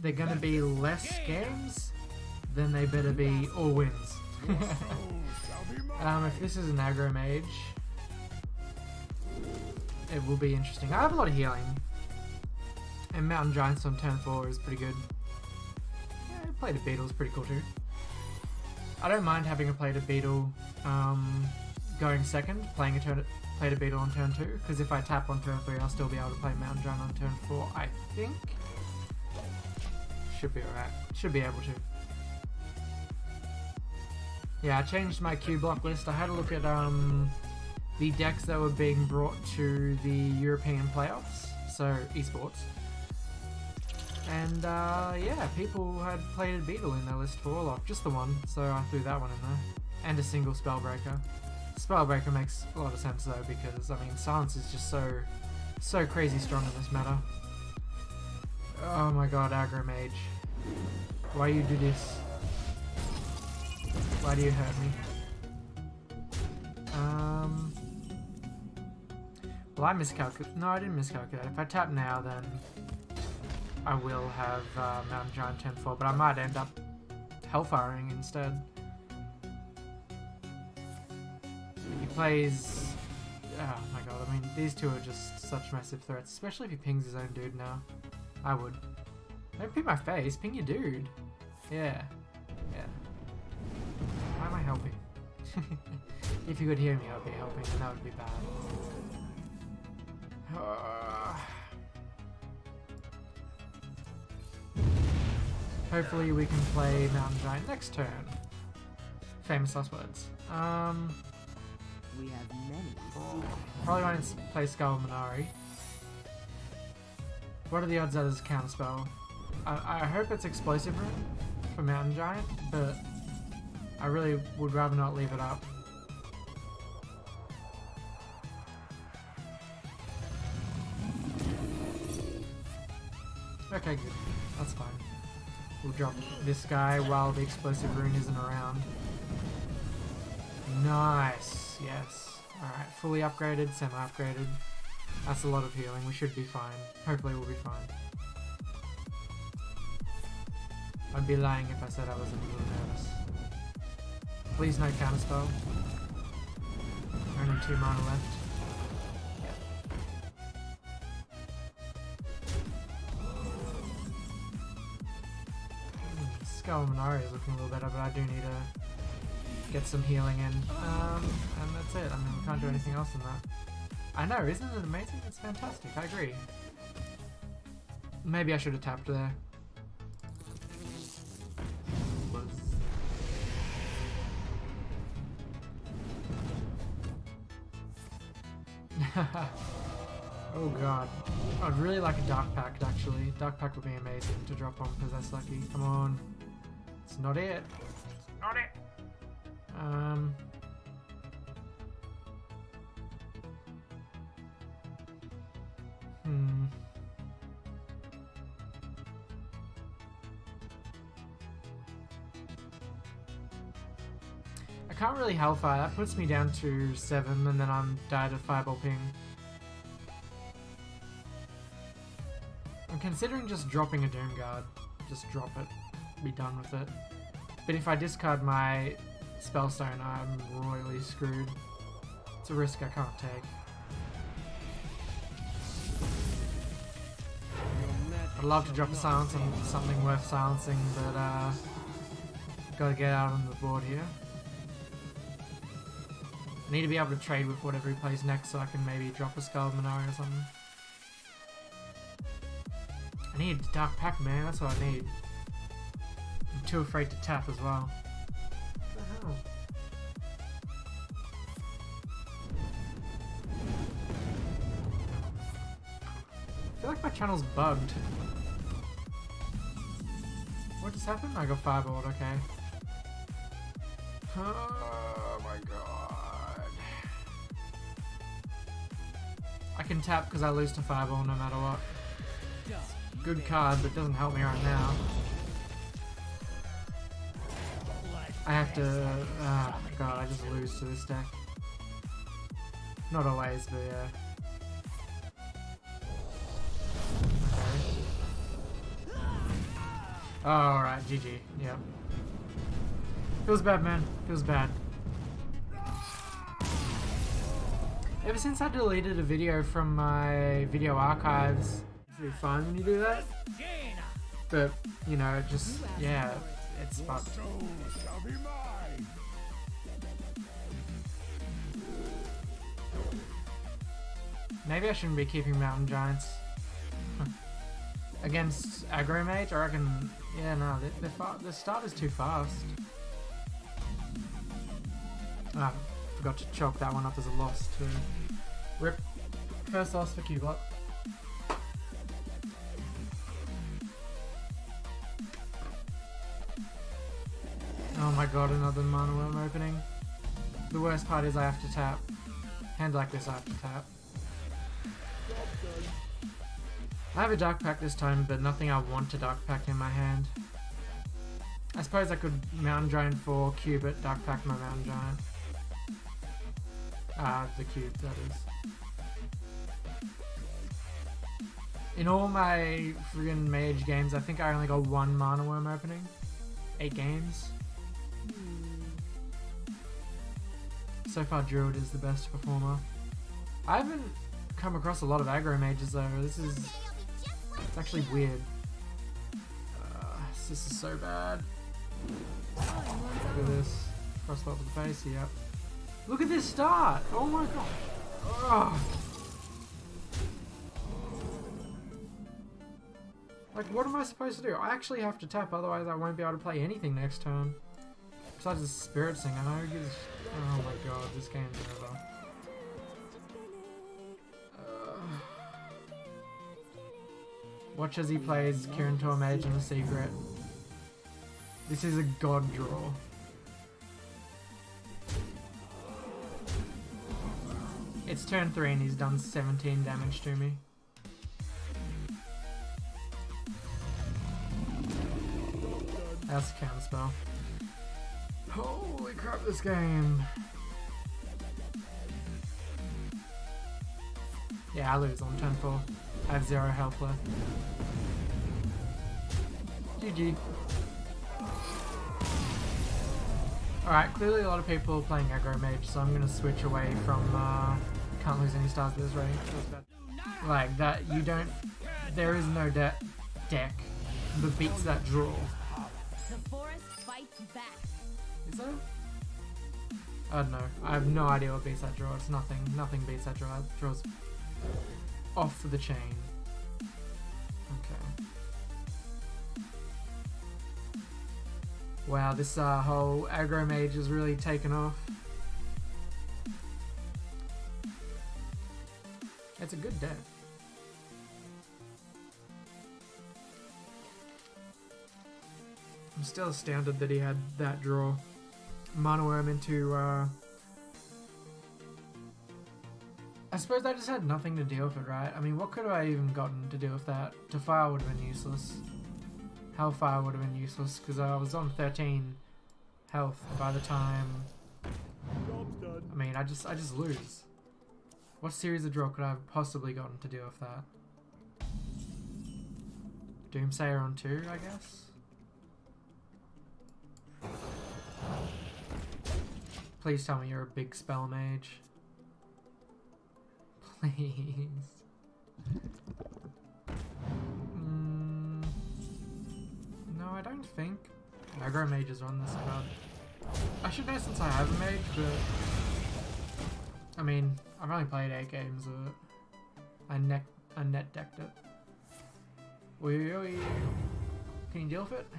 they're gonna be less games, then they better be all wins. If this is an aggro mage, it will be interesting. I have a lot of healing, and Mountain Giants on turn 4 is pretty good. Yeah, Plated Beetle is pretty cool too. I don't mind having a Plated Beetle going second, playing a Plated Beetle on turn 2, because if I tap on turn 3 I'll still be able to play Mountain Giant on turn 4, I think. Should be alright. Should be able to. Yeah, I changed my Q block list. I had a look at the decks that were being brought to the European playoffs, so esports. And yeah, people had Plated Beetle in their list for Warlock, just the one, so I threw that one in there. And a single Spellbreaker. Spellbreaker makes a lot of sense though, because I mean Silence is just so crazy strong in this meta. Oh my god, Aggro Mage. Why you do this? Why do you hurt me? Well, I miscalculated. No, I didn't miscalculate. If I tap now, then I will have Mountain Giant turn 4, but I might end up Hellfiring instead. He plays... Oh my god, I mean, these two are just such massive threats, especially if he pings his own dude now. I would. Don't ping my face, ping your dude. Yeah. Yeah. Why am I helping? If you could hear me, I would be helping, and that would be bad. Hopefully we can play Mountain Giant next turn. Famous last words. We have many. Probably won't play Skull Minari. What are the odds that is counterspell? I hope it's Explosive Rune for Mountain Giant, but I really would rather not leave it up. Okay, good. That's fine. We'll drop this guy while the Explosive Rune isn't around. Nice! Yes. Alright, fully upgraded, semi-upgraded. That's a lot of healing. We should be fine. Hopefully we'll be fine. I'd be lying if I said I wasn't a little nervous. Please no counterspell. Only 2 mana left. Skull Minari is looking a little better, but I do need to get some healing in. And that's it. I mean, we can't do anything else than that. I know, isn't it amazing? It's fantastic, I agree. Maybe I should have tapped there. Oh god. I'd really like a Dark Pact actually. Dark Pact would be amazing to drop on Possess Lucky. Come on. It's not it. It's not it. I can't really Hellfire. That puts me down to 7 and then I'm died of Fireball Ping. I'm considering just dropping a Doom Guard. Just drop it. Be done with it. But if I discard my Spellstone, I'm royally screwed. It's a risk I can't take. I'd love to drop a Silence on something worth silencing, but gotta get out on the board here. I need to be able to trade with whatever he plays next so I can maybe drop a Skull Minari or something. I need Dark Pact, man, that's what I need. I'm too afraid to tap as well. What the hell? I feel like my channel's bugged. What just happened? I got fireballed, okay. Oh my god. I can tap because I lose to fireball no matter what. Good card, but doesn't help me right now. I have to... oh my god, I just lose to this deck. Not always, but yeah. Okay. Oh, alright, GG. Yep. Feels bad, man. Feels bad. Ever since I deleted a video from my video archives, it's really fun when you do that. But, you know, just, yeah, it's fun. Maybe I shouldn't be keeping Mountain Giants. Against Aggro Mage, I reckon, yeah, no, the start is too fast. Ah, forgot to chalk that one up as a loss too. Rip. First loss for Cubot. Oh my god, another Mana Worm opening. The worst part is I have to tap. Hand like this I have to tap. I have a Dark Pact this time, but nothing I want to Dark Pact in my hand. I suppose I could Mountain Giant for Cubot, Dark Pact my Mountain Giant. The cube, that is. In all my friggin' Mage games, I think I only got one Mana Worm opening. 8 games. So far, Druid is the best performer. I haven't come across a lot of aggro mages though. This is... it's actually weird. This is so bad. Look at this. Crossbow to the face, yep. Look at this start! Oh my god! Ugh. Like, what am I supposed to do? I actually have to tap, otherwise I won't be able to play anything next turn. Besides the Spirit Singer, I know it gives... oh my god, this game's over. Watch as he plays Kirin Tor Mage in the Secret. This is a god draw. It's turn 3 and he's done 17 damage to me. That's a counter spell. Holy crap, this game. Yeah, I lose on turn 4. I have 0 health left. GG. Alright, clearly a lot of people are playing aggro mage, so I'm gonna switch away from can't lose any stars this rating. Like that, you don't. There is no deck that beats that draw. The forest fights back. Is there? I don't know. I have no idea what beats that draw. It's nothing. Nothing beats that draw. That draw's off the chain. Okay. Wow, this whole aggro mage has really taken off. It's a good deck. I'm still astounded that he had that draw. Mana Worm into I suppose I just had nothing to deal with it, right? I mean, what could have I even gotten to deal with that? Defile would have been useless. Hellfire would have been useless because I was on 13 health by the time. I mean, I just lose. What series of draw could I have possibly gotten to deal with that? Doomsayer on 2, I guess? Please tell me you're a big spell mage. Please. No, I don't think. Aggro mages on this card. I should know since I have a mage, but I mean, I've only played 8 games of it. I net decked it. Can you deal with it?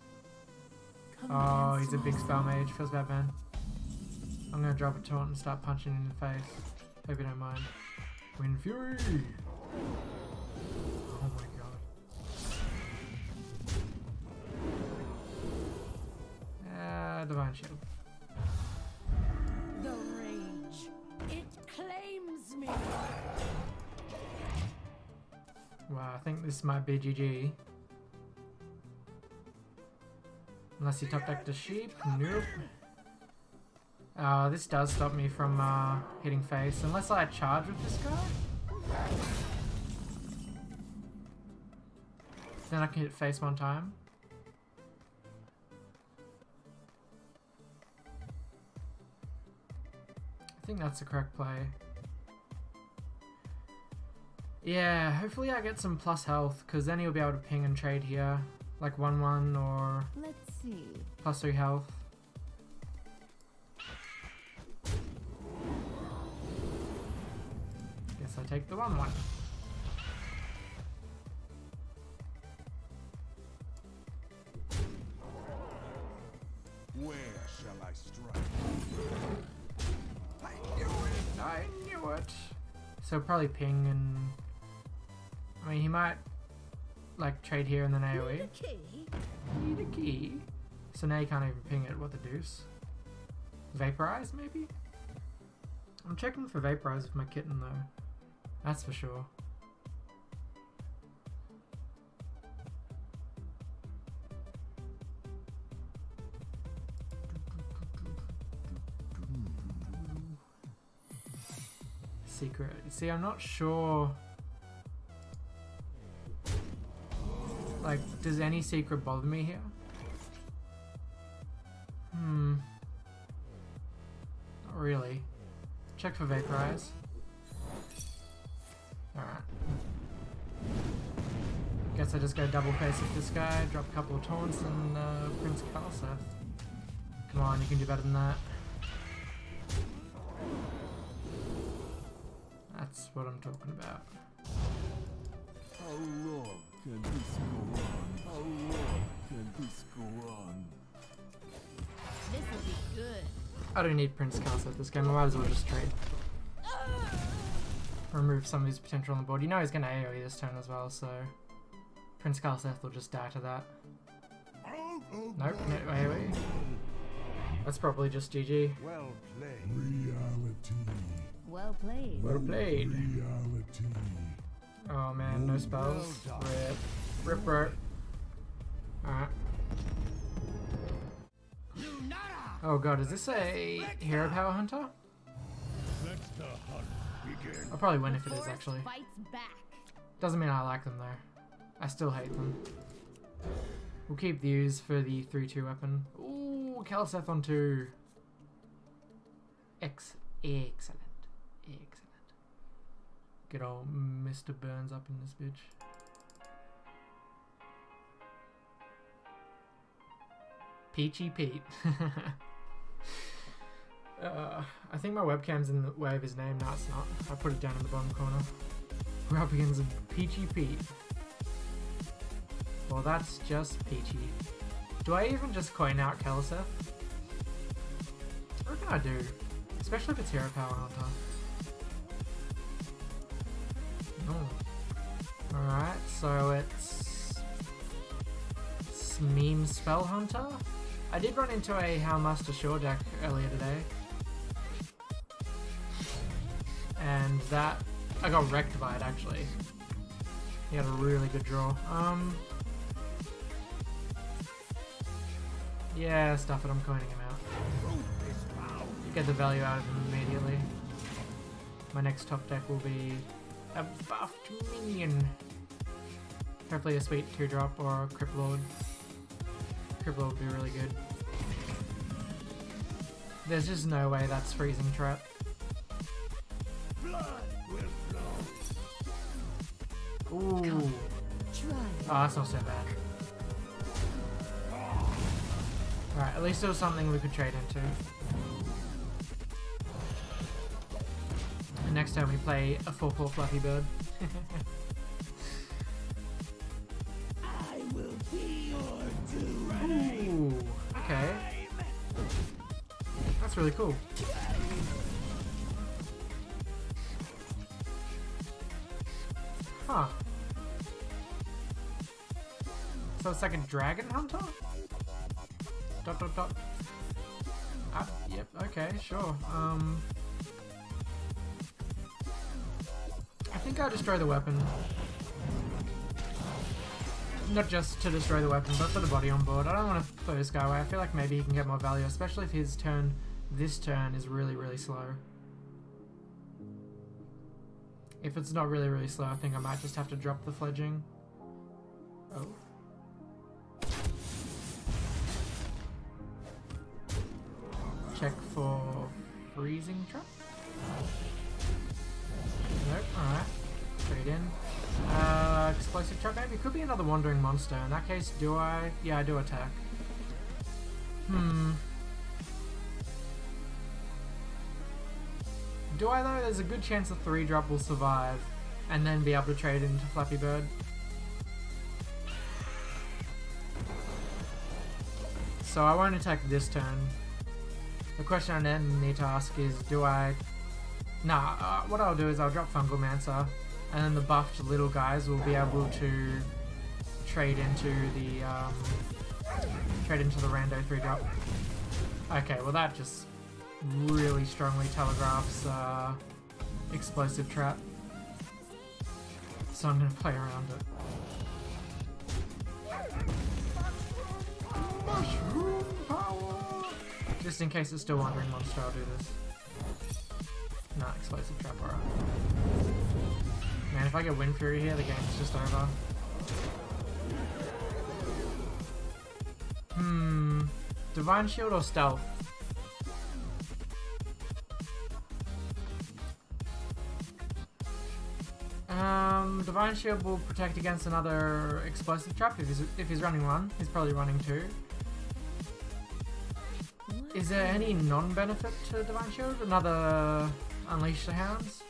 Oh, he's a big spell mage. Feels bad, man. I'm gonna drop a taunt and start punching in the face. Hope you don't mind. Wind Fury! Oh my god. Divine Shield. The rage. It claims me. Wow, I think this might be GG. Unless you top deck the sheep. Nope. This does stop me from hitting face. Unless I charge with this guy. Then I can hit face one time. think that's the correct play. Yeah, hopefully I get some plus health, because then he'll be able to ping and trade here. Like 1-1 or Let's see. plus 3 health. Guess I take the 1-1. Where shall I strike? I knew it! I knew it! So probably ping and... I mean, he might like trade here and then AoE. Need a key? Need a key. So now you can't even ping it. What the deuce? Vaporize, maybe? I'm checking for Vaporize with my kitten, though. That's for sure. Secret. See, I'm not sure... Like, does any secret bother me here? Not really. Check for Vaporize. Alright. Guess I just go double face with this guy, drop a couple of taunts, and Prince Kalseth. Come on, you can do better than that. That's what I'm talking about. How long can this go on? How long can this go on? This will be good. I don't need Prince Kalseth this game, I might as well just trade. Remove some of his potential on the board. You know he's going to AoE this turn as well, so Prince Kalseth will just die to that. Nope, no AoE. That's probably just GG. Well played. Reality. Well played. Well played. Reality. Oh man, no spells. Well done. Rip. Rip. Alright. Oh god, is this a Hero Power Hunter? Let the hunt begin. I'll probably win if it is Forest actually. fights back. Doesn't mean I like them though. I still hate them. We'll keep the use for the 3-2 weapon. Ooh, Kalseth on 2. Excellent. Excellent. Get old Mr. Burns up in this bitch. Peachy Pete. I think my webcam's in the way of his name. No, it's not. I put it down in the bottom corner. We're up against Peachy Pete. Well, that's just peachy. Do I even just coin out Kalseth? What can I do? Especially if it's Hero Power Hunter. Oh. Alright, so it's... Meme Spell Hunter? I did run into a Howmaster Shore deck earlier today. And that... I got wrecked by it actually. He had a really good draw. Yeah, stuff it, I'm coining him out. Get the value out of him immediately. My next top deck will be a buffed minion. Hopefully a sweet 2-drop or a Crypt Lord. Crypt Lord would be really good. There's just no way that's Freezing Trap. Blood will flow. Ooh. Try. Oh, that's not so bad. Alright, at least it was something we could trade into. And next time we play a 4/4 Fluffy Bird. I will be your doom. Ooh, okay. That's really cool. Huh. So it's like a dragon hunter? Dot dot dot. Ah, yep, okay, sure. I think I'll destroy the weapon. Not just to destroy the weapon, but for the body on board. I don't want to throw this guy away. I feel like maybe he can get more value, especially if his turn, this turn, is really, really slow. If it's not really, really slow, I think I might just have to drop the fledging. Oh. Check for freezing trap. Nope, alright. Trade in. Explosive trap maybe? Could be another wandering monster. In that case, do I? Yeah, I do attack. Do I though? There's a good chance the 3-drop will survive and then be able to trade into Flappy Bird. So I won't attack this turn. The question I then need to ask is, do I... Nah, what I'll do is I'll drop Fungalmancer, and then the buffed little guys will be able to trade into the rando 3-drop. Okay, well that just really strongly telegraphs explosive trap. So I'm gonna play around it. Mushroom power! Just in case it's still wandering monster, I'll do this. Nah, explosive trap, alright. Man, if I get Wind Fury here, the game's just over. Divine Shield or Stealth? Divine Shield will protect against another explosive trap if he's running one. He's probably running two. Is there any non-benefit to Divine Shield? Another Unleash the Hounds?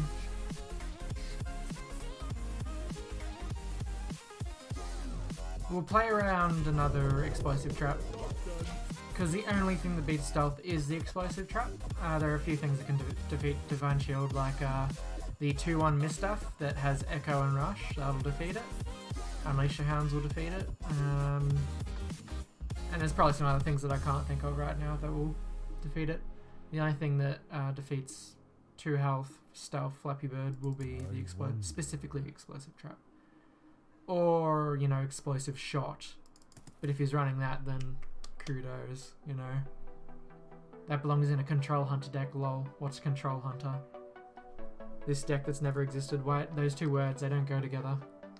We'll play around another explosive trap, because the only thing that beats stealth is the explosive trap. There are a few things that can defeat Divine Shield, like the 2-1 Misstaff that has Echo and Rush, that'll defeat it. Unleash the Hounds will defeat it. And there's probably some other things that I can't think of right now that will defeat it. The only thing that defeats 2 health stealth Flappy Bird will be the specifically explosive trap. Or, you know, explosive shot. But if he's running that, then kudos, you know. That belongs in a Control Hunter deck, lol. What's Control Hunter? This deck that's never existed. Why? Those two words, they don't go together.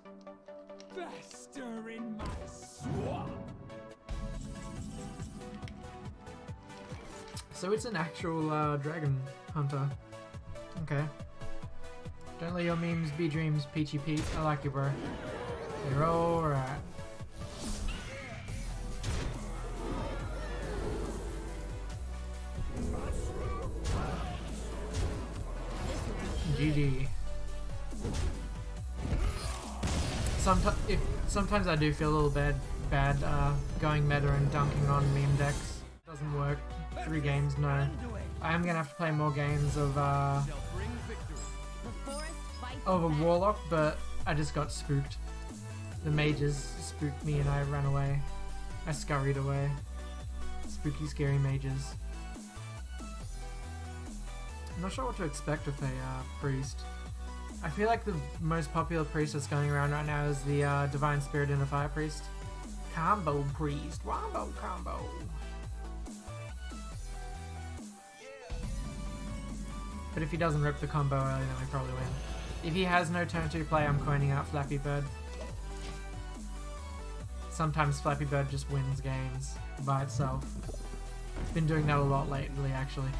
Faster in my swamp. So it's an actual Dragon Hunter. Okay. Don't let your memes be dreams, Peachy Pete. I like you, bro. You're alright. GG. Sometimes I do feel a little bad going meta and dunking on meme decks. Doesn't work. 3 games, no. I am gonna have to play more games of a Warlock, but I just got spooked. The mages spooked me and I ran away. I scurried away. Spooky, scary mages. I'm not sure what to expect with a priest. I feel like the most popular priest that's going around right now is the Divine Spirit and the Fire Priest. Combo priest. Wombo combo. But if he doesn't rip the combo early, then we probably win. If he has no turn 2 play, I'm coining out Flappy Bird. Sometimes Flappy Bird just wins games by itself. It's been doing that a lot lately, actually.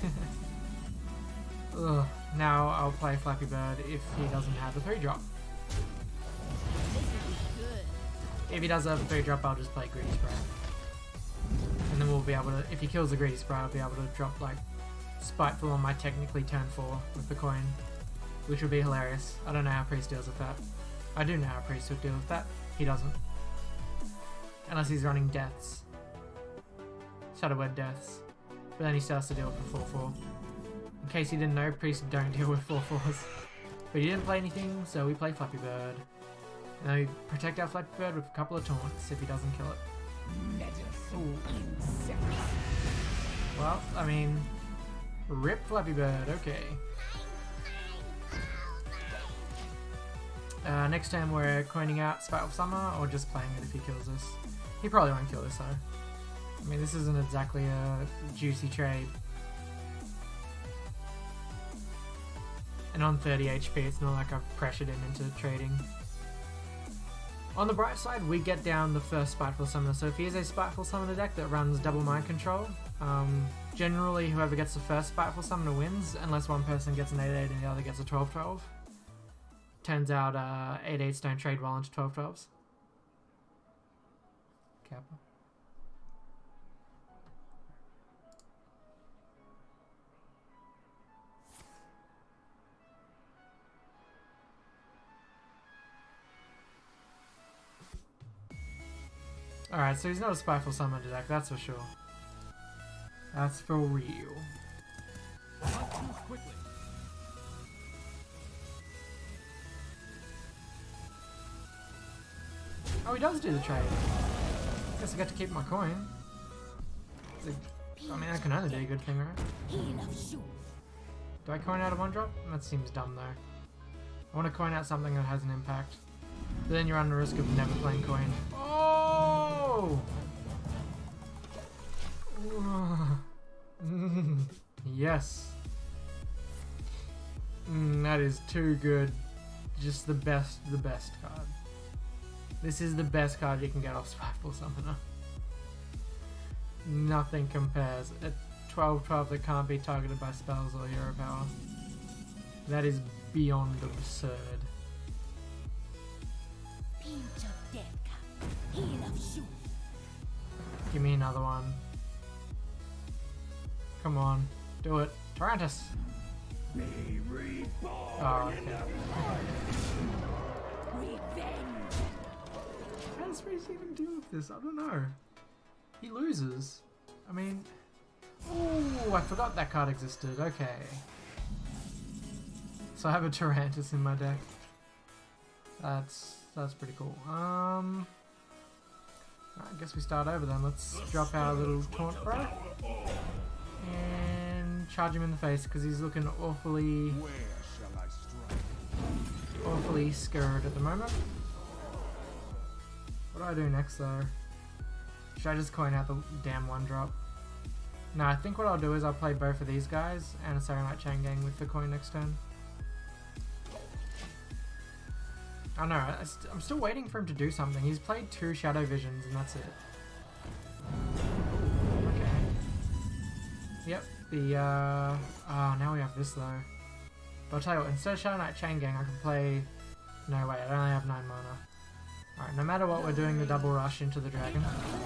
Ugh. Now I'll play Flappy Bird if he doesn't have a 3-drop. If he does have a 3-drop, I'll just play Greedy Spray. And then we'll be able to, if he kills the Greedy Spray, I'll be able to drop like Spiteful on my technically turn 4 with the coin. Which would be hilarious. I don't know how Priest deals with that. I do know how Priest would deal with that. He doesn't. Unless he's running Deaths. Shadowweb Deaths. But then he still has to deal with the 4-4. In case you didn't know, Priests don't deal with 4-4s. But he didn't play anything, so we play Flappy Bird. Now we protect our Flappy Bird with a couple of taunts if he doesn't kill it. Ooh. Well, I mean... Rip Flappy Bird, okay. Next time we're coining out Spiteful Summer, or just playing it if he kills us. He probably won't kill this though. I mean, this isn't exactly a juicy trade. And on 30 HP, it's not like I've pressured him into trading. On the bright side, we get down the first Spiteful Summoner, so if he is a Spiteful Summoner deck that runs double Mind Control, generally whoever gets the first Spiteful Summoner wins, unless one person gets an 8-8 and the other gets a 12-12. Turns out 8-8s don't trade well into 12-12s. Kappa. Alright, so he's not a Spiteful Summoner deck, that's for sure. That's for real. Quickly. Oh, he does do the trade. Guess I get to keep my coin. I mean, that can only be a good thing, right? Do I coin out a 1-drop? That seems dumb, though. I want to coin out something that has an impact. But then you run the risk of never playing coin. Oh! Yes. That is too good. Just the best card. This is the best card you can get off Spiteful Summoner. Nothing compares. A 12-12 that can't be targeted by spells or hero power. That is beyond absurd. Give me another one. Come on, do it. Tarantus! Oh, okay. How does Reese even deal with this? I don't know. He loses. I mean... Oh, I forgot that card existed. Okay. So I have a Tarantus in my deck. That's pretty cool. I guess we start over then. Let's drop our little taunt bro. And charge him in the face because he's looking awfully scared at the moment. What do I do next though? Should I just coin out the damn 1-drop? No, I think what I'll do is I'll play both of these guys and a Saronite Chain Gang with the coin next turn. I know, I'm still waiting for him to do something. He's played 2 Shadow Visions and that's it. Okay. Yep, now we have this though. But I'll tell you what, instead of Shadow Knight Chain Gang, I can play... No, wait, I only have 9 mana. Alright, no matter what, we're doing the double rush into the dragon.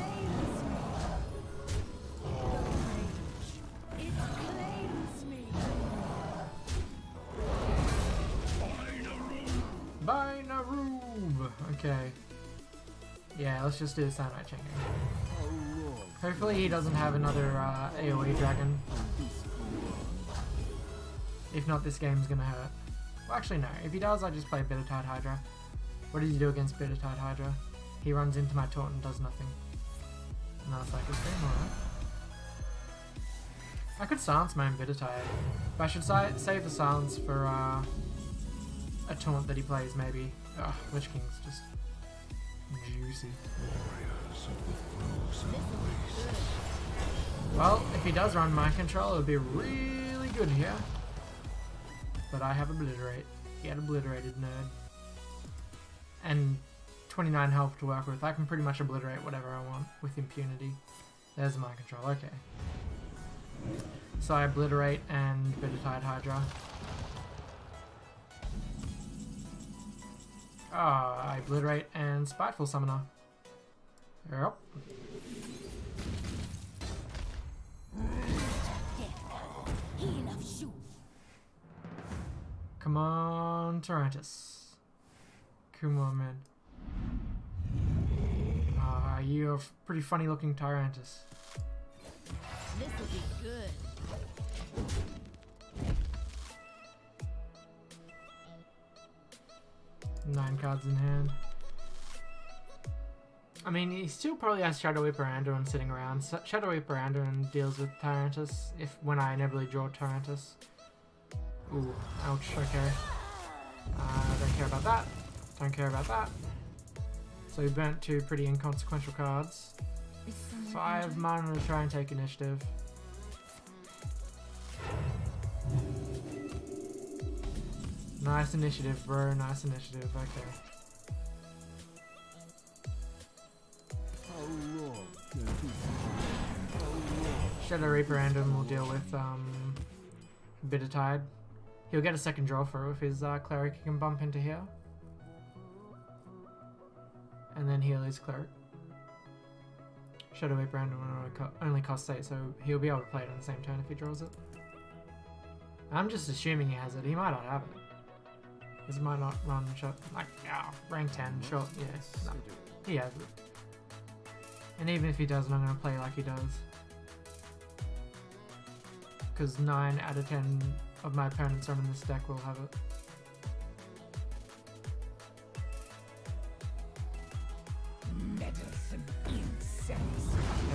Binaroob! Okay. Yeah, let's just do the Shadow Knight Chain Gang. Hopefully he doesn't have another AoE dragon. If not, this game's gonna hurt. Well, actually no. If he does, I just play Bittertide Hydra. What does he do against Bittertide Hydra? He runs into my taunt and does nothing. No, it's like this game, alright. I could silence my own Bittertide. But I should save the silence for a taunt that he plays, maybe. Ugh, Lich King's just juicy. Well, if he does run Mind Control, it would be really good here. But I have Obliterate. Get obliterated, nerd. And 29 health to work with. I can pretty much obliterate whatever I want with impunity. There's the Mind Control, okay. So I obliterate and Bittertide Hydra. I obliterate and Spiteful Summoner. Yep. Come on, Tarantus. Come on, man. You're a pretty funny looking Tarantus. This will be good. 9 cards in hand. I mean, he still probably has Shadow Weeper Anduin sitting around. Shadow Weeper Anduin deals with Tarantus when I inevitably draw Tarantus. Ooh, ouch, okay. Don't care about that. Don't care about that. So we burnt 2 pretty inconsequential cards. 5 mana to try and take initiative. Nice initiative, bro. Nice initiative. Okay. Shadow Reaper Random will deal with Bitter Tide. He'll get a second draw for it with his Cleric. He can bump into here. And then heal his Cleric. Shadow Reaper Random only costs 8, so he'll be able to play it on the same turn if he draws it. I'm just assuming he has it. He might not have it. This might not run shot like rank 10 shot. Yes, no, he has it. And even if he doesn't, I'm gonna play like he does. Because 9 out of 10 of my opponents running this deck will have it. Medicine insects.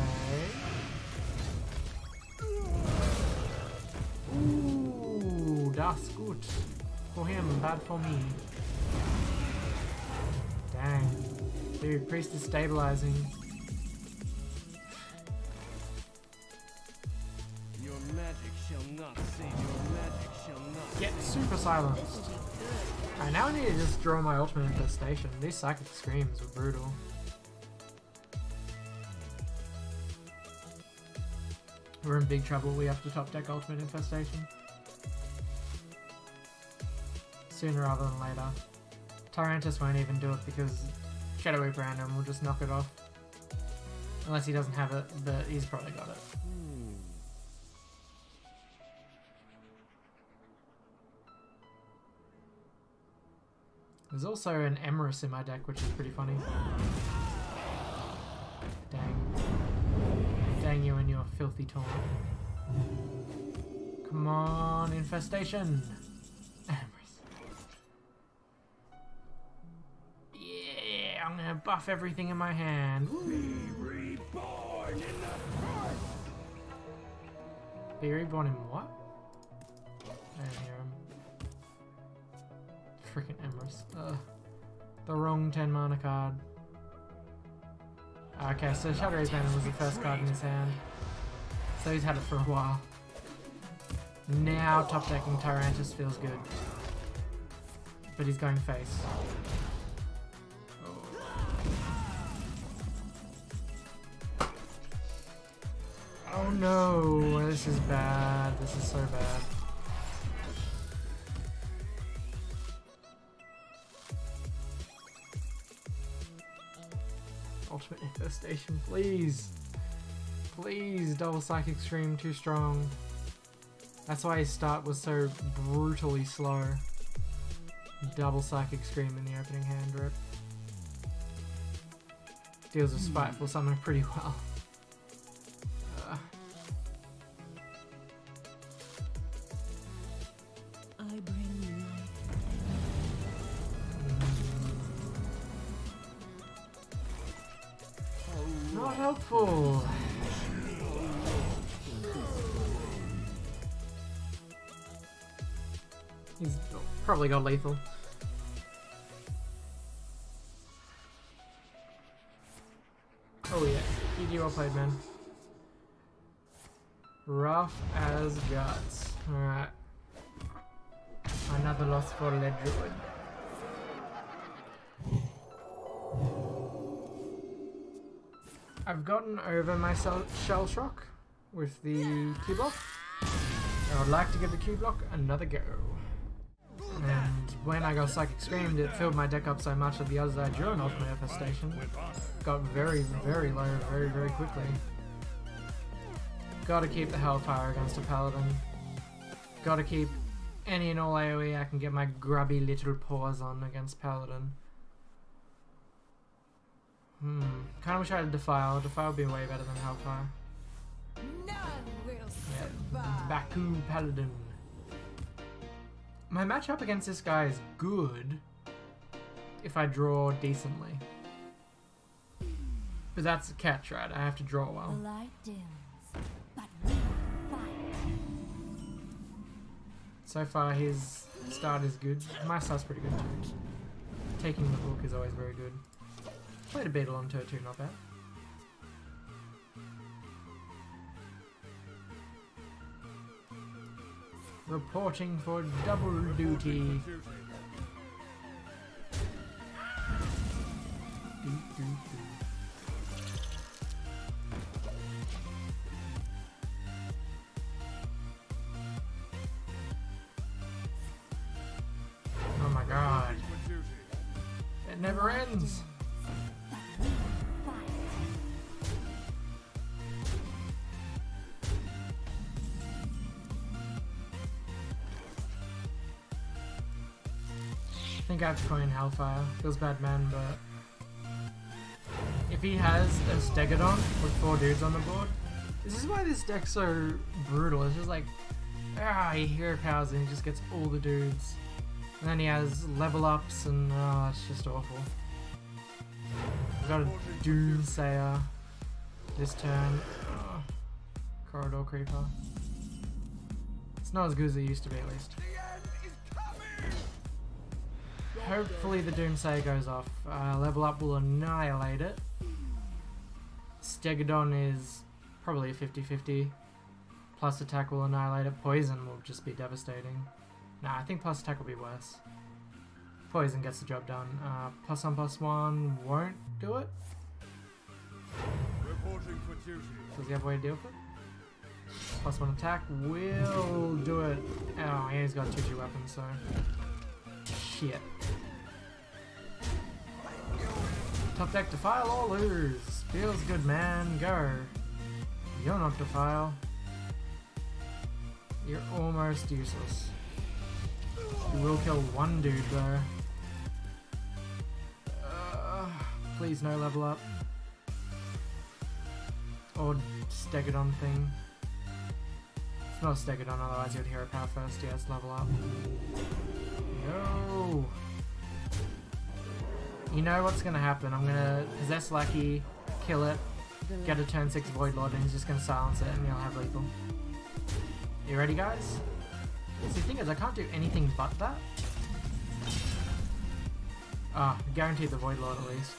Okay. Ooh, that's good. For him, bad for me. Dang. Dude, Priest is stabilizing. Your magic shall not save. Your magic shall not. Get super silenced. Alright, now I need to just draw my ultimate infestation. These psychic screams were brutal. We're in big trouble. We have to top deck ultimate infestation. Sooner rather than later. Tyrantus won't even do it because Shadow Reaper Random will just knock it off. Unless he doesn't have it, but he's probably got it. There's also an Emerus in my deck, which is pretty funny. Dang. Dang you and your filthy taunt. Come on, infestation! Emerus. Yeah, I'm gonna buff everything in my hand. Be reborn in the heart. Be reborn in what? I didn't hear him. Freaking Emerus. Ugh. The wrong 10 mana card. Okay, so Shadow Reaper Random was the first card in his hand. So he's had it for a while. Now top decking Tyrantus feels good. But he's going face. Oh no, this is bad. This is so bad. Ultimate infestation, please. Please, double psychic scream, too strong. That's why his start was so brutally slow. Double psychic scream in the opening hand rip. Deals with spiteful summon pretty well. I bring life. Not helpful. He's probably got lethal. Oh yeah, GG well played, man. Rough as guts. Alright. Another loss for Ledgerwood. I've gotten over my shell shock with the Q block. I would like to give the Q block another go. And when I got Psychic Screamed, it filled my deck up so much that the others I drew an Ultimate Infestation got very, very low very, very quickly. Gotta keep the Hellfire against a Paladin. Gotta keep any and all AoE I can get my grubby little paws on against Paladin. Kinda wish I had a Defile. Defile would be way better than Hellfire. None will Yeah, survive. Baku Paladin. My matchup against this guy is good if I draw decently. But that's a catch, right? I have to draw The well. light dims, but we fight. So far his start is good. My start's pretty good too. Taking the hook is always very good. Played a Beetle on turn 2, not bad. Reporting for double duty. It never ends. I think I have to coin Hellfire. Feels bad, man, but if he has a Stegodon with 4 dudes on the board, this is why this deck's so brutal. It's just like, he hero powers and he just gets all the dudes. And then he has level ups and it's just awful. We've got a Doomsayer this turn. Corridor Creeper. It's not as good as it used to be, at least. Hopefully the Doomsayer goes off. Level up will annihilate it. Stegodon is probably a 50-50. Plus attack will annihilate it. Poison will just be devastating. Nah, I think plus attack will be worse. Poison gets the job done. +1/+1 won't do it. Reporting for duty. Does he have a way to deal with it? +1 attack will do it. Oh, yeah, he's got 2 weapons, so... Shit. Top deck, Defile or lose. Feels good, man. Go. You're not Defile. You're almost useless. You will kill 1 dude though. Please no level up. Or Stegodon thing. It's not a Stegodon, otherwise you'd hero power first. Yes, level up. No! You know what's gonna happen. I'm gonna possess Lucky, kill it, get a turn 6 Void Lord, and he's just gonna silence it and you'll have lethal. You ready, guys? See, the thing is, I can't do anything but that. Guaranteed the Void Lord at least.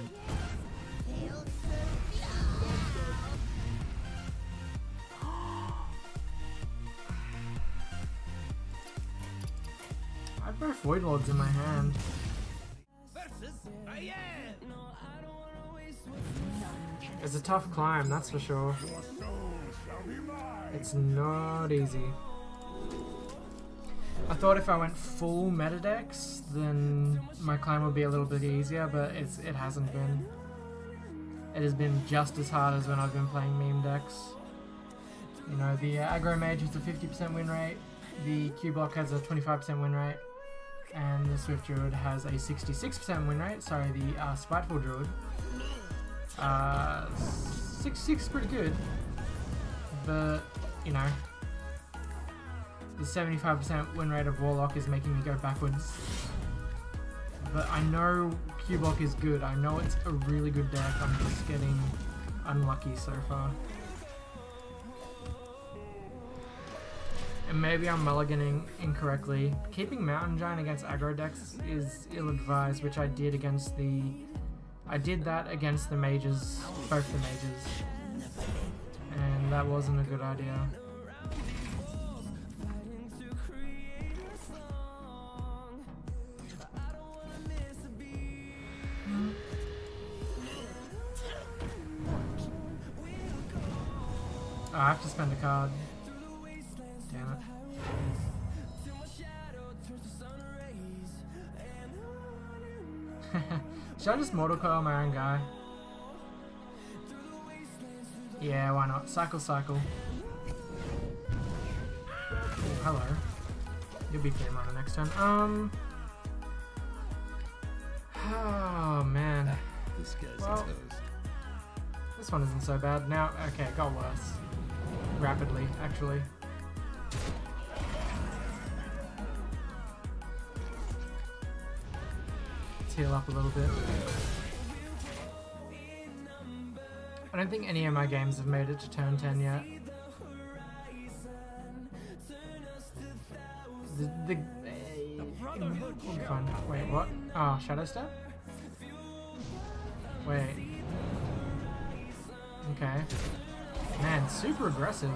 I have both Void Lords in my hand. It's a tough climb, that's for sure. It's not easy. I thought if I went full meta decks, then my climb would be a little bit easier, but it hasn't been. It has been just as hard as when I've been playing meme decks. You know, the Aggro Mage has a 50% win rate, the Q-Block has a 25% win rate, and the Swift Druid has a 66% win rate. Sorry, the Spiteful Druid. 66 is pretty good, but, you know, the 75% win rate of Warlock is making me go backwards. But I know Q-Block is good. I know it's a really good deck. I'm just getting unlucky so far. And maybe I'm mulliganing incorrectly. Keeping Mountain Giant against aggro decks is ill-advised, which I did against the... I did that against the mages, both the mages. And that wasn't a good idea. Oh, I have to spend a card. Damn it. Should I just Mortal Coil my own guy? Yeah, why not? Cycle. Oh, hello. You'll be 3 mana next turn. Oh, man. This guy's Well, this one isn't so bad. Now, okay, it got worse. Rapidly, actually. Let's heal up a little bit. I don't think any of my games have made it to turn 10 yet. We'll be fine. Wait, what? Oh, Shadow Step? Wait. Okay. Man, super aggressive.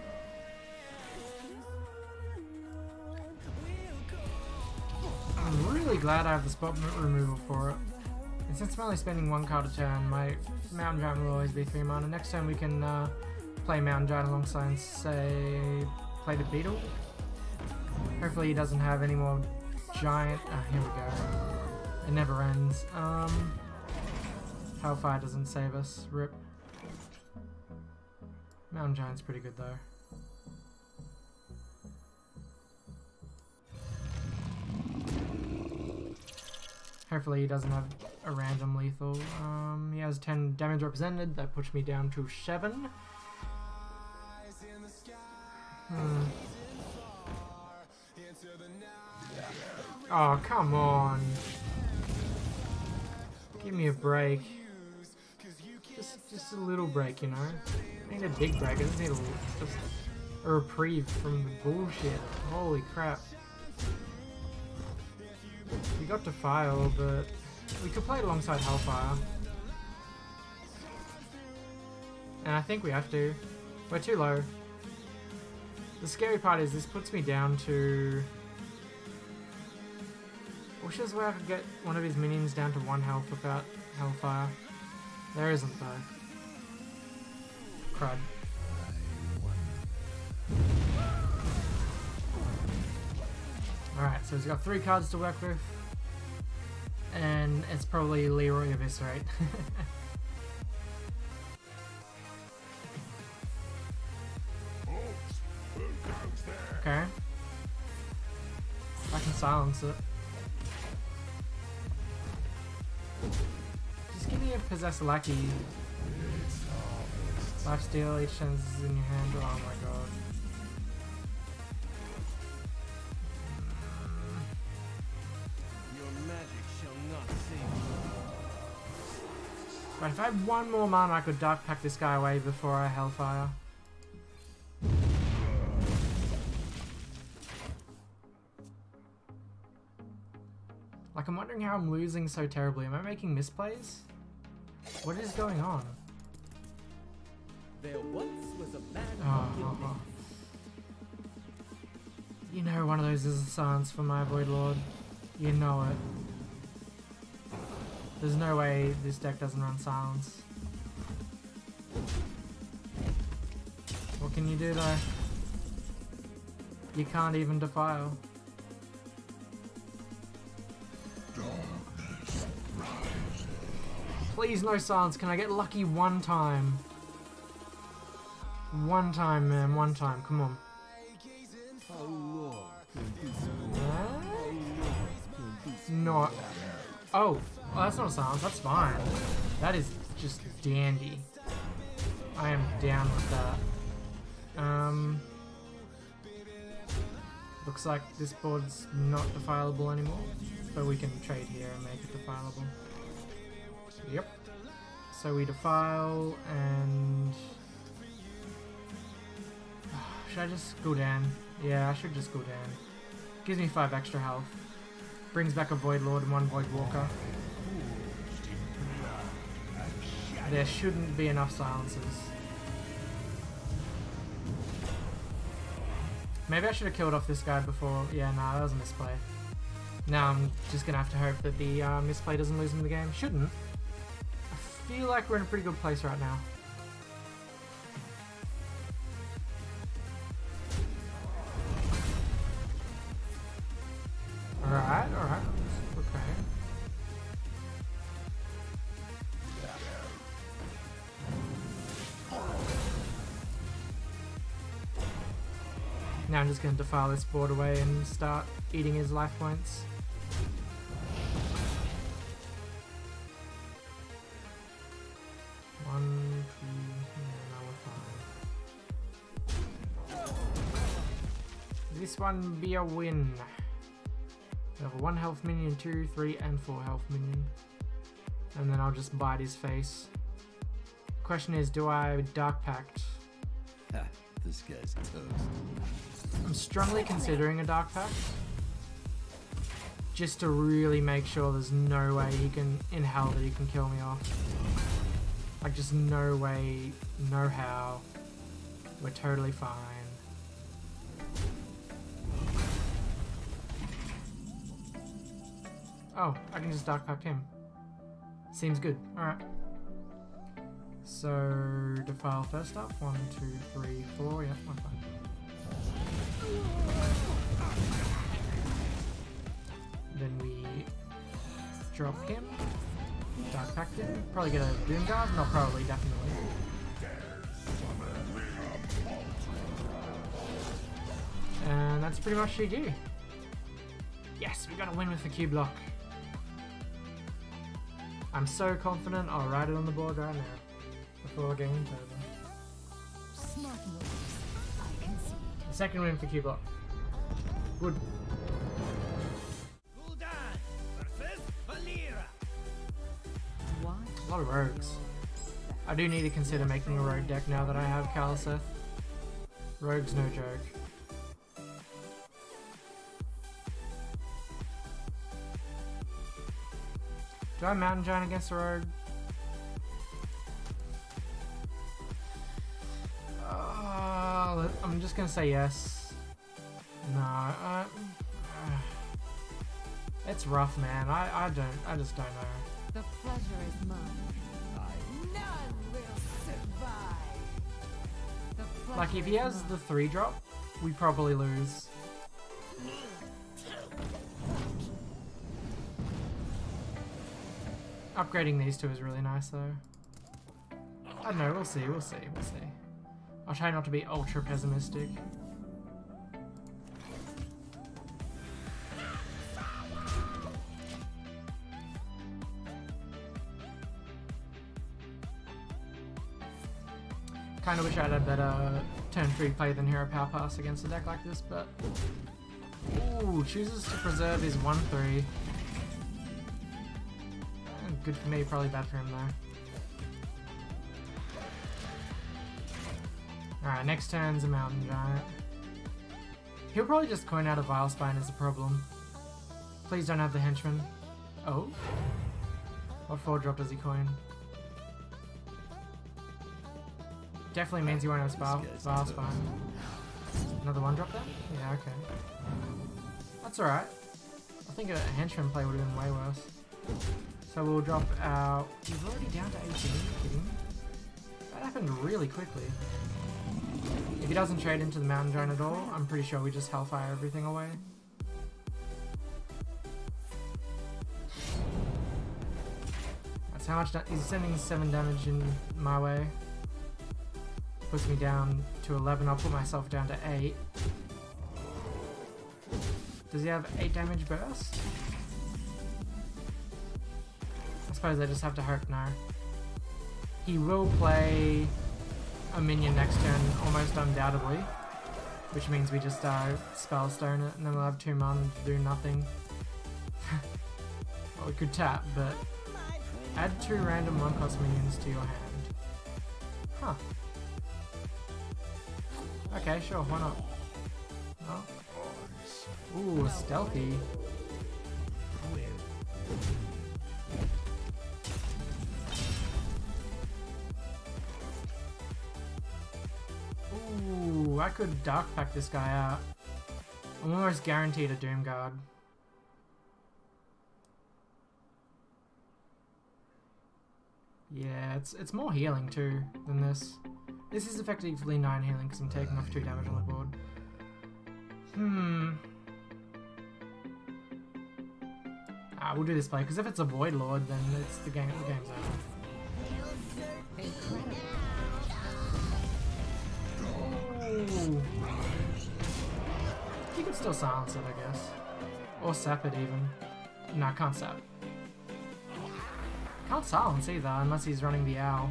I'm really glad I have the spot removal for it. And since I'm only spending 1 card a turn, my Mountain Giant will always be 3 mana. Next time we can play Mountain Giant alongside, say, play the Beetle. Hopefully he doesn't have any more giant... here we go. It never ends. Hellfire doesn't save us. Rip. Mountain Giant's pretty good though. Hopefully he doesn't have a random lethal. He has 10 damage represented. That puts me down to 7. Oh, come on. Give me a break. Just a little break, you know? I need a big break. I just need just a reprieve from the bullshit. Holy crap. We got Defile, but we could play it alongside Hellfire. And I think we have to. We're too low. The scary part is this puts me down to... I wish there's a way I could get one of his minions down to 1 health without Hellfire. There isn't though. Crud. Alright, so he's got 3 cards to work with. And it's probably Leroy Eviscerate. Okay. I can silence it. Just give me a Possessed Lackey. Lifesteal, each chance is in your hand. Oh my god. Your magic shall not save you. Right, if I had 1 more mana, I could Dark Pack this guy away before I Hellfire. Like, I'm wondering how I'm losing so terribly. Am I making misplays? What is going on? There once was a man Oh. You know one of those is a silence for my Void Lord. You know it. There's no way this deck doesn't run silence. What can you do though? You can't even Defile. Please no silence, can I get lucky 1 time? 1 time, man, 1 time, come on. How long can this go Huh? How long can this Not. Oh, that's not a silence, that's fine. That is just dandy. I am down with that. Looks like this board's not defileable anymore, but we can trade here and make it defileable. Yep. So we Defile and... Should I just go down? Yeah, I should just go down. Gives me 5 extra health. Brings back a Void Lord and 1 Void Walker. There shouldn't be enough silences. Maybe I should have killed off this guy before. Yeah, nah, that was a misplay. Now I'm just gonna have to hope that the misplay doesn't lose him the game. Shouldn't. I feel like we're in a pretty good place right now. Alright, alright. Okay. Now I'm just going to Defile this board away and start eating his life points. One, two, now we're fine. This one be a win. We have a 1 health minion, 2, 3, and 4 health minion. And then I'll just bite his face. Question is, do I Dark Pact? Ha, this guy's toast. I'm strongly considering a Dark Pact. Just to really make sure there's no way he can, in hell, that he can kill me off. Like, just no way, no how. We're totally fine. Oh, I can just Dark Pact him. Seems good. Alright. So, Defile first up. 1, 2, 3, 4. Yep, I'm fine. Then we drop him. Dark Pact him. Probably get a Doomguard. Not probably, definitely. And that's pretty much GG. Yes, we got a win with the Q block. I'm so confident I'll write it on the board right now before the game's over. Smart moves. I concede. Second win for Q block. Good. What? A lot of rogues. I do need to consider making a rogue deck now that I have Kaliseth. Rogue's no joke. Do I Mountain Giant against a rogue? I'm just gonna say yes. No, it's rough, man. I just don't know. The pleasure is mine. None will survive. The Like, if he pleasure has is the 3-drop, we probably lose. Upgrading these two is really nice, though. I don't know, we'll see. I'll try not to be ultra pessimistic. Kinda wish I had a better turn 3 play than Hero Power Pass against a deck like this, but... Ooh, chooses to preserve his 1-3. Good for me, probably bad for him though. Alright, next turn's a Mountain Giant. He'll probably just coin out a Vile Spine is a problem. Please don't have the Henchman. Oh? What 4-drop does he coin? Definitely means he won't have Vile Spine. Another 1-drop then? Yeah, okay. That's alright. I think a Henchman play would have been way worse. So we'll drop out... He's already down to 18, are you kidding? That happened really quickly. If he doesn't trade into the Mountain Giant at all, I'm pretty sure we just Hellfire everything away. That's how much he's sending 7 damage in my way. Puts me down to 11, I'll put myself down to 8. Does he have 8 damage burst? I suppose I just have to hope no. He will play a minion next turn, almost undoubtedly. Which means we just Spellstone it, and then we'll have 2 mana to do nothing. Well, we could tap, but... Add 2 random 1-cost minions to your hand. Huh. Okay, sure, why not? Oh. Ooh, stealthy. Ooh, I could Dark Pact this guy out. I'm almost guaranteed a Doomguard. Yeah, it's more healing too than this. This is effectively 9 healing because I'm taking off 2 damage on the board. We'll do this play because if it's a Void Lord, then it's the game's over. Ooh. You could still silence it, I guess, or sap it even. No, I can't sap. Can't silence either unless he's running the owl.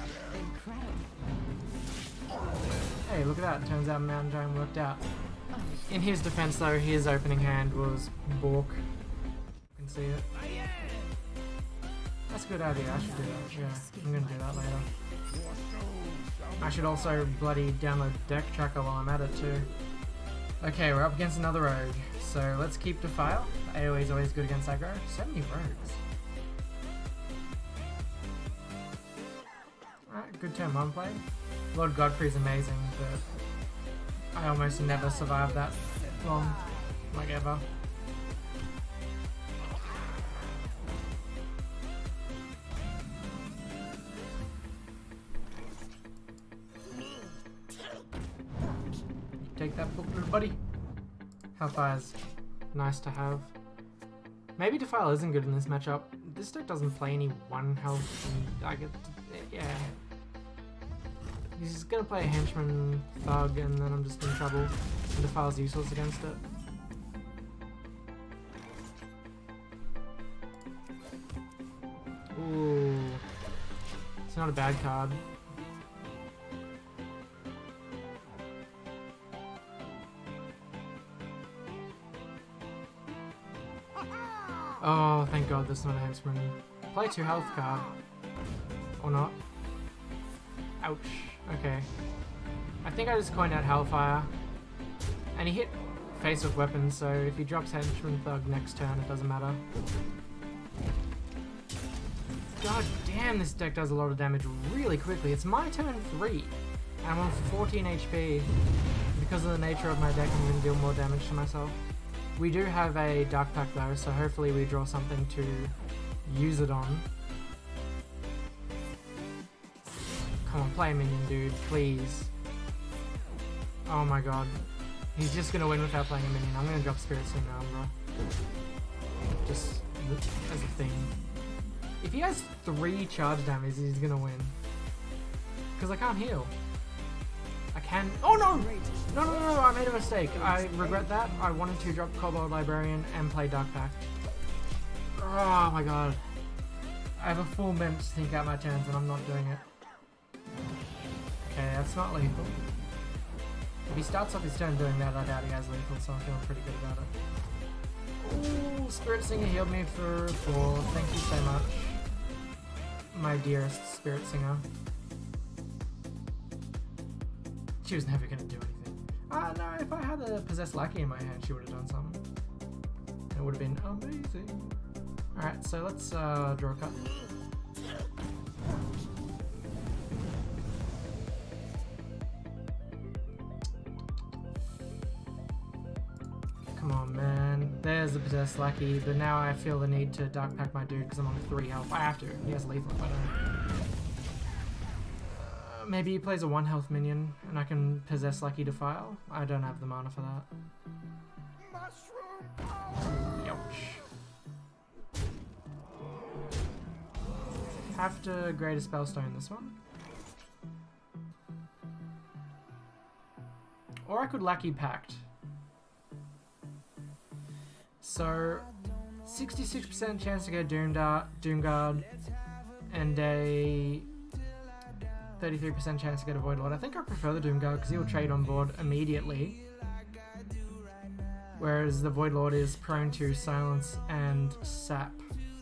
Hey, look at that. Turns out Mountain Giant worked out. In his defense though, his opening hand was Bork. You can see it. That's a good idea. I should do that. Yeah, I'm gonna do that later. I should also bloody download Deck Tracker while I'm at it too. Okay, we're up against another rogue. So let's keep Defile. AoE is always good against aggro. So many rogues. Alright, good turn 1 play. Lord Godfrey's amazing, but I almost never survive that long, like ever. Take that book, little buddy. Hellfire's nice to have. Maybe Defile isn't good in this matchup. This deck doesn't play any 1 health, and I get, yeah. He's gonna play a Henchman Thug, and then I'm just in trouble. And Defile's useless against it. Ooh. It's not a bad card. Oh, thank God that's not a henchman. Play 2 health card. Or not. Ouch. Okay. I think I just coined out Hellfire. And he hit face with weapons, so if he drops Henchman Thug next turn, it doesn't matter. God damn, this deck does a lot of damage really quickly. It's my turn 3. And I'm on 14 HP. Because of the nature of my deck, I'm going to deal more damage to myself. We do have a Dark Pact though, so hopefully we draw something to use it on. Come on, play a minion, dude, please. Oh my god. He's just gonna win without playing a minion. I'm gonna drop Spirit Sling now, bro. Just as a thing. If he has 3 charge damage, he's gonna win. Because I can't heal. I can. Oh no! No, no, no, no, I made a mistake. I regret that. I wanted to drop Kobold Librarian and play Dark Pact. Oh my god. I have a full minute to think out my turns and I'm not doing it. Okay, that's not lethal. If he starts off his turn doing that, I doubt he has lethal, so I'm feeling pretty good about it. Ooh, Spirit Singer healed me for 4. Thank you so much. My dearest Spirit Singer. She was never gonna do anything. No, if I had a Possessed Lackey in my hand, she would have done something. It would have been amazing. Alright, so let's draw a card. Come on, man. There's the Possessed Lackey, but now I feel the need to Dark Pact my dude because I'm on 3 health. I have to. He has lethal if I don't. Maybe he plays a 1 health minion and I can Possess Lackey Defile. I don't have the mana for that. Youch. Have to Greater Spellstone this one. Or I could Lackey Pact. So, 66% chance to get Doomguard and a 33% chance to get a Void Lord. I think I prefer the Doomguard because he'll trade on board immediately. Whereas the Void Lord is prone to Silence and Sap.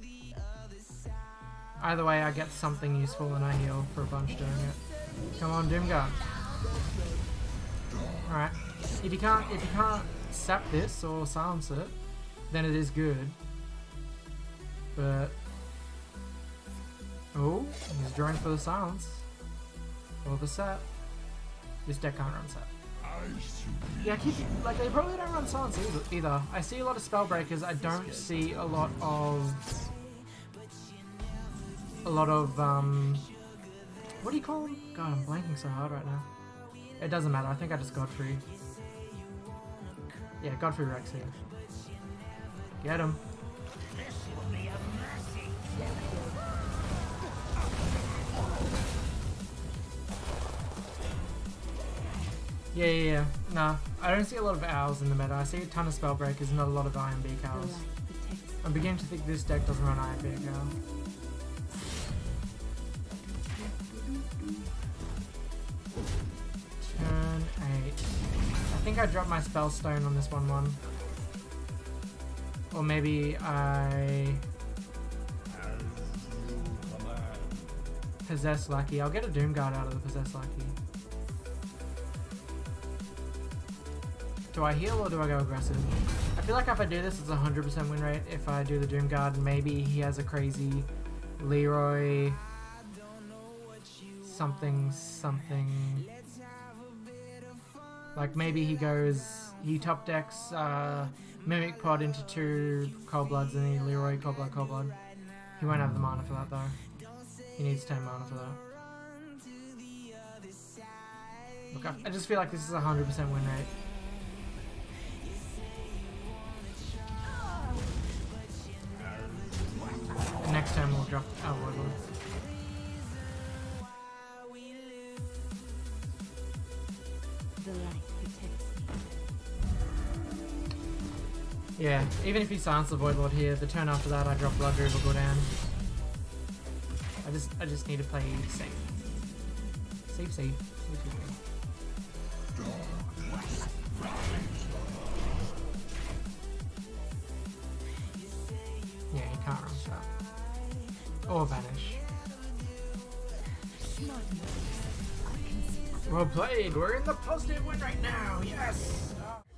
Either way, I get something useful and I heal for a bunch doing it. Come on, Doomguard. Alright. If you can't Sap this or silence it, then it is good. But oh, he's drawing for the silence. Or the Sap. This deck can't run Sap. Yeah, like they probably don't run silence either. I see a lot of Spellbreakers. I don't see a lot of what do you call them? God, I'm blanking so hard right now. It doesn't matter. I think I just Godfrey. Yeah, Godfrey Rex here. Get him. Yeah. Nah, I don't see a lot of owls in the meta. I see a ton of Spellbreakers, not a lot of Iron Beak owls. I'm beginning to think this deck doesn't run Iron Beak owl. Turn 8. I think I dropped my Spellstone on this 1/1. Or maybe I Possess Lackey. I'll get a Doomguard out of the Possess Lackey. Do I heal or do I go aggressive? I feel like if I do this, it's a 100% win rate. If I do the Doomguard, maybe he has a crazy Leroy something. Like maybe he top decks Mimic Pod into 2 Cold Bloods and then Leroy Cold Blood. He won't have the mana for that though. He needs 10 mana for that. Look, I just feel like this is a 100% win rate. drop our Voidlord. The light protects me. Yeah, even if he silenced the Voidlord here, the turn after that I drop Bloodroot or Gul'dan. I just need to play safe. Safe. Yeah, he can't rush that. Or vanish. Well played, we're in the positive win right now, yes!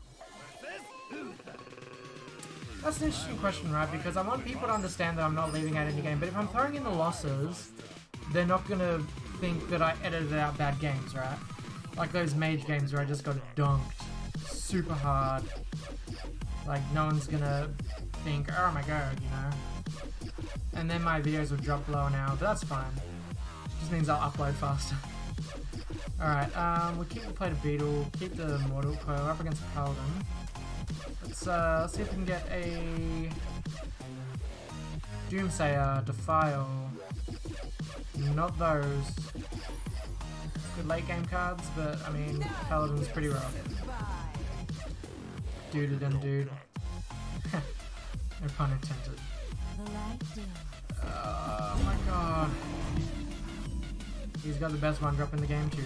That's an interesting question, right? Because I want people to understand that I'm not leaving out any game, but if I'm throwing in the losses, they're not gonna think that I edited out bad games, right? Like those mage games where I just got dunked super hard. Like no one's gonna think, oh my god, you know? And then my videos will drop lower now, but that's fine. Just means I'll upload faster. Alright, we'll keep the Plate of Beetle, keep the Mortal Coil up against Paladin. Let's see if we can get a Doomsayer, Defile. Not those. Good late game cards, but I mean, Paladin's pretty rough. Dude. No pun intended. Oh my god. He's got the best one drop in the game too.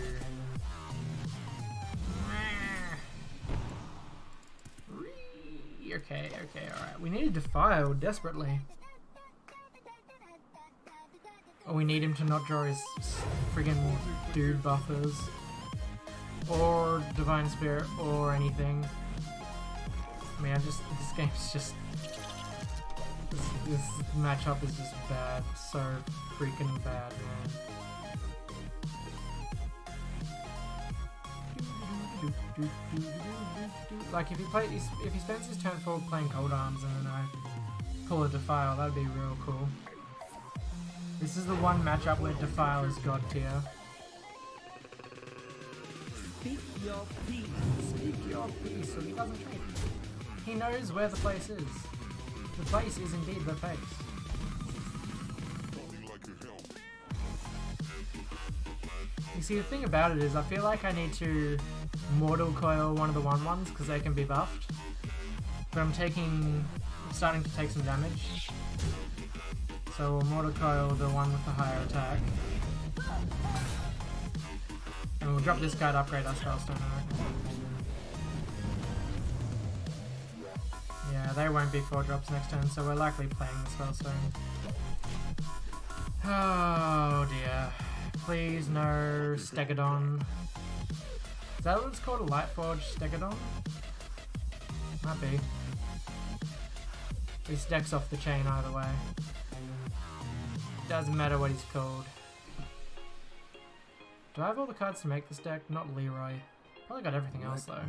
Okay, alright. We need a Defile desperately. Or we need him to not draw his friggin' dude buffers. Or Divine Spirit or anything. I mean, this game's just... This matchup is just bad. So freaking bad, man. Like if he spends his turn forward playing Cold Arms and then I pull a Defile, that'd be real cool. This is the one matchup where Defile is god tier. Speak your piece, so he doesn't trade. He knows where the place is. The place is indeed the face. You see, the thing about it is I feel like I need to Mortal Coil one of the 1/1s because they can be buffed. But I'm starting to take some damage. So we'll Mortal Coil the one with the higher attack. And we'll drop this guy to upgrade our Spellstone, I reckon. Yeah, they won't be 4-drops next turn, so we're likely playing the Spellstone. Oh dear. Please no Stegodon. Is that what it's called? A Lightforge Stegodon? Might be. This deck's off the chain either way. Doesn't matter what he's called. Do I have all the cards to make this deck? Not Leroy. Probably got everything else though.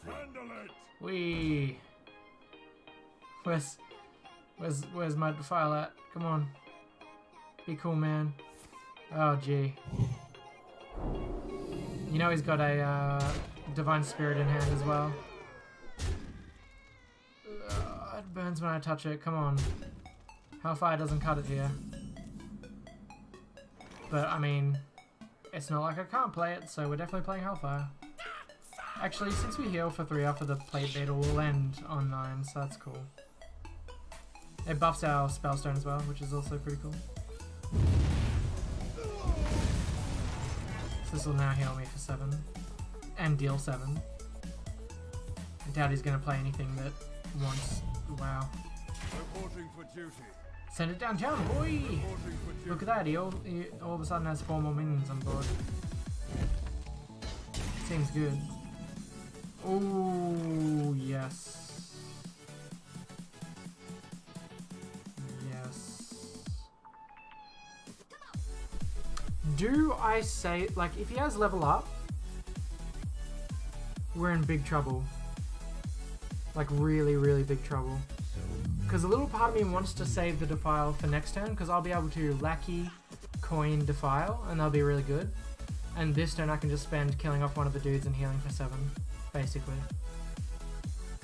Wee. Where's my Defile at? Come on. Be cool, man. Oh gee. You know he's got a Divine Spirit in hand as well. It burns when I touch it, come on. Hellfire doesn't cut it here. But I mean, it's not like I can't play it, so we're definitely playing Hellfire. Actually, since we heal for 3 after the Plate Beetle, we'll end on 9, so that's cool. It buffs our Spellstone as well, which is also pretty cool. So this will now heal me for 7. And deal 7. I doubt he's going to play anything that wants... Wow. Reporting for duty. Send it downtown, boy! Look at that, he all of a sudden has 4 more minions on board. Seems good. Oh yes. Yes. Do I say, like, if he has level up, we're in big trouble. Like, really, really big trouble. Because a little part of me wants to save the Defile for next turn, because I'll be able to Lackey, Coin, Defile, and they'll be really good. And this turn I can just spend killing off one of the dudes and healing for 7, basically.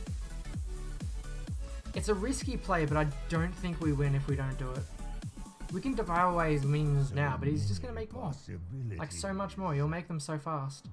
It's a risky play, but I don't think we win if we don't do it. We can devour away his minions now, but he's just gonna make more. Like, so much more. He'll make them so fast.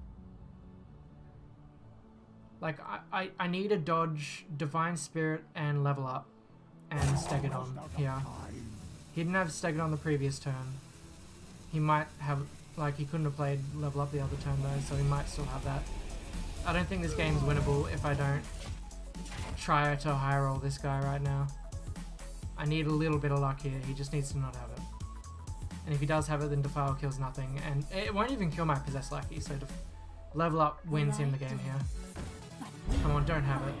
Like, I need to dodge Divine Spirit and level up. And Stegodon here. He didn't have Stegodon the previous turn. He might have, like, he couldn't have played level up the other turn though, so he might still have that. I don't think this game's winnable if I don't try to high roll this guy right now. I need a little bit of luck here. He just needs to not have it. And if he does have it, then Defile kills nothing. And it won't even kill my Possessed Lackey, so level up wins him the game here. Come on, don't have it.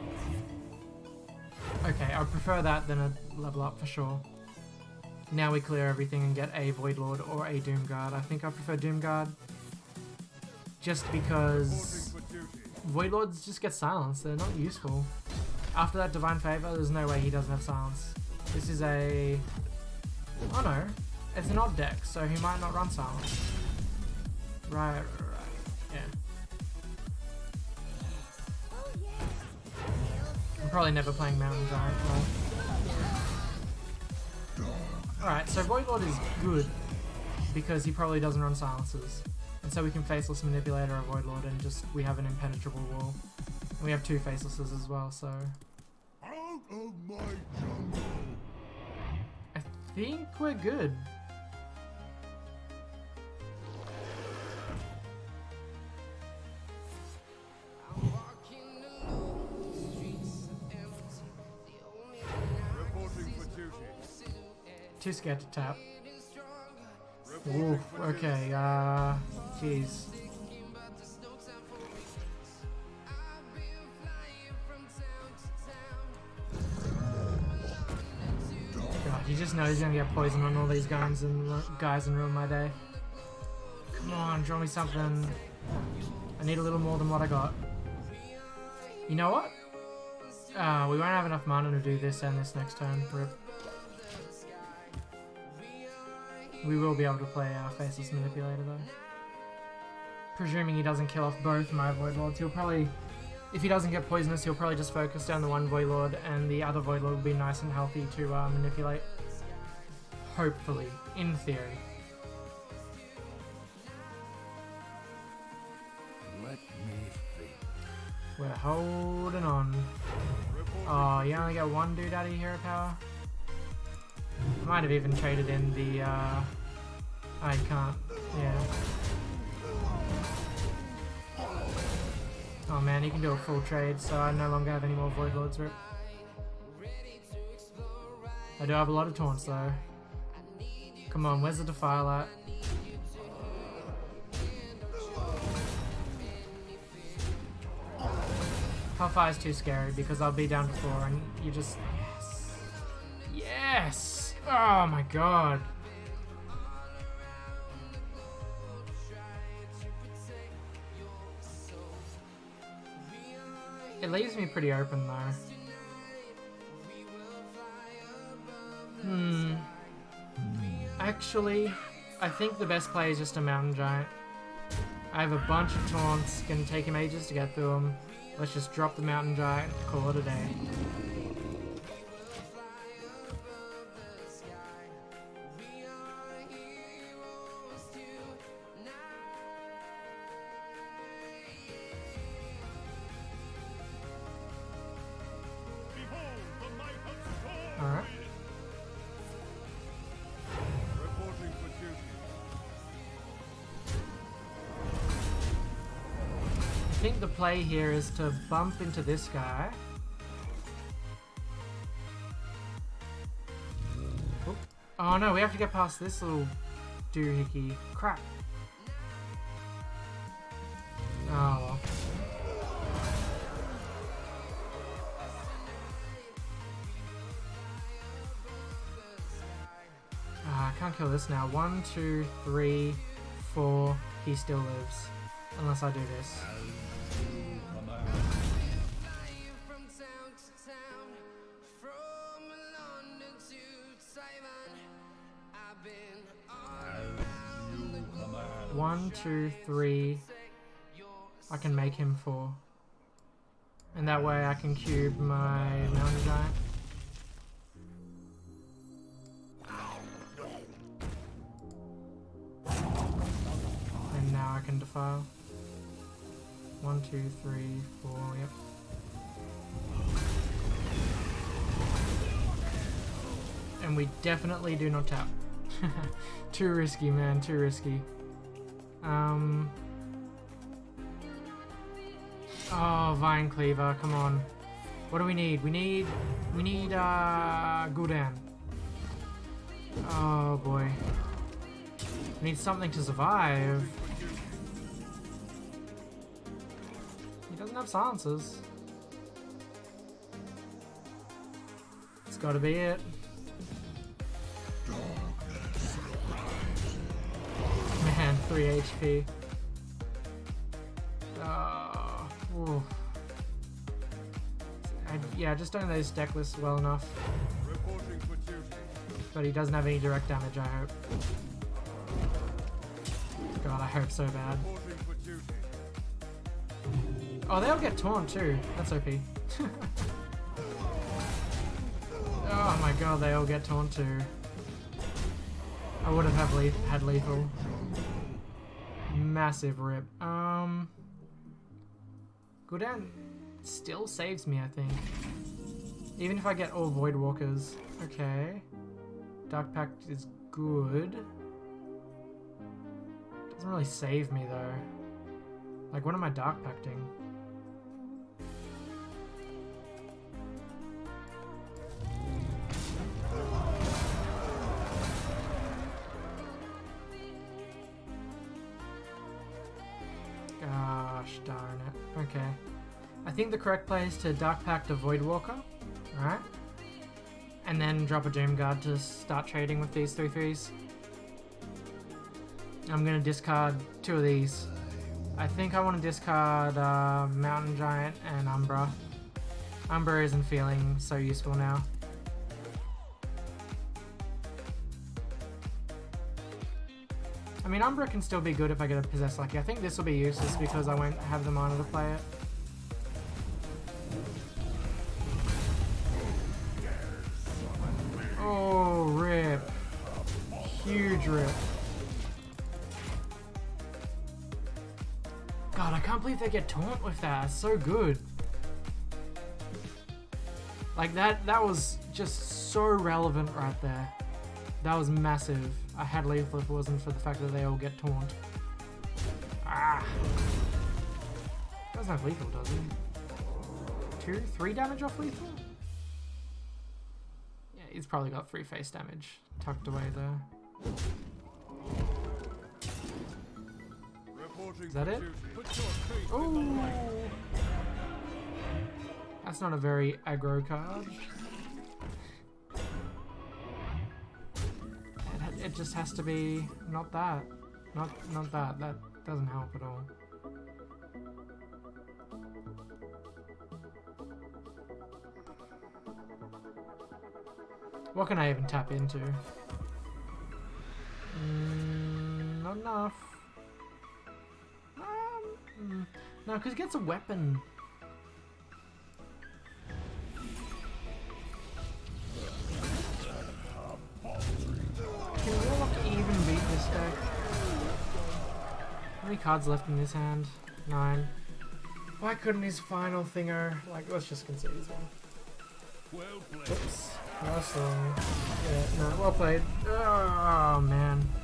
Okay, I prefer that than a level up for sure. Now we clear everything and get a Void Lord or a Doomguard. I think I prefer Doomguard. Just because Void Lords just get silenced, they're not useful. After that Divine Favor, there's no way he doesn't have silence. This is a... oh no, it's an odd deck, so he might not run silence. Right, yeah. I'm probably never playing Mountain Giant. Alright, so Void Lord is good because he probably doesn't run silences. And so we can Faceless Manipulator or Void Lord and just, we have an impenetrable wall. And we have 2 Facelesses as well, so... Out of my jungle! I think we're good. Reporting for duty. Too scared to tap. Oof, okay, jeez. God, he just knows he's gonna get poisoned on all these guys and ruin my day. Come on, draw me something. I need a little more than what I got. You know what? We won't have enough mana to do this and this next turn. Rip. We will be able to play Faceless Manipulator though. Presuming he doesn't kill off both my Void Lords, he'll probably... if he doesn't get poisonous, he'll probably just focus down the one Void Lord and the other Void Lord will be nice and healthy to manipulate. Hopefully. In theory. Let me think. We're holding on. Oh, you only get one dude out of your hero power? I might have even traded in the, I can't, yeah. Oh man, you can do a full trade, so I no longer have any more Void Lords, Rip. I do have a lot of taunts though. Come on, where's the Defile at? Hellfire is too scary because I'll be down to 4 and you just... yes! Yes! Oh my god! It leaves me pretty open though. Actually, I think the best play is just a Mountain Giant. I have a bunch of taunts, gonna take him ages to get through them. Let's just drop the Mountain Giant, call it a day. Alright. Reporting for duty. I think the play here is to bump into this guy. Oop. Oh no, we have to get past this little doohickey. Crap. Oh well. I can't kill this now. 1, 2, 3, 4. He still lives. Unless I do this. One, 2, 3. I can make him 4. And that way I can cube my Mountain Giant. can defile. 1, 2, 3, 4, yep. And we definitely do not tap. Too risky, man, too risky. Oh, Vine Cleaver, come on. What do we need? We need Gul'dan. Oh boy. We need something to survive. He doesn't have silences. It's gotta be it. Man, 3 HP. Oof. Yeah, I just don't know his deck list well enough. But he doesn't have any direct damage, I hope. God, I hope so bad. Oh, they'll get taunt too. That's OP. Oh my god, they all get taunt too. I would have had lethal. Massive rip. Gul'dan still saves me, I think. Even if I get all Void Walkers. Okay. Dark Pact is good. Doesn't really save me though. Like, what am I Dark Pacting? Gosh darn it. Okay. I think the correct play is to Dark Pact a Void Walker, right? And then drop a Doom Guard to start trading with these 3/3s. I'm gonna discard 2 of these. I think I want to discard Mountain Giant and Umbra. Umbra isn't feeling so useful now. I mean, Umbra can still be good if I get a Possess Lucky. I think this will be useless because I won't have the mana to play it. Oh, rip. Huge rip. God, I can't believe they get taunt with that. It's so good. Like, that was just so relevant right there. That was massive. I had lethal if it wasn't for the fact that they all get taunt. Ah. Doesn't have lethal, does he? 2, 3 damage off lethal? Yeah, he's probably got 3 face damage tucked away there. Is that it? Oh! That's not a very aggro card. It just has to be not that. Not that. That doesn't help at all. What can I even tap into? Not enough. No, because it gets a weapon. Can Warlock even beat this deck? How many cards left in this hand? 9. Why couldn't his final thinger... Like, let's just concede his one. Oops. Last one. Yeah, no, well played. Oh, man.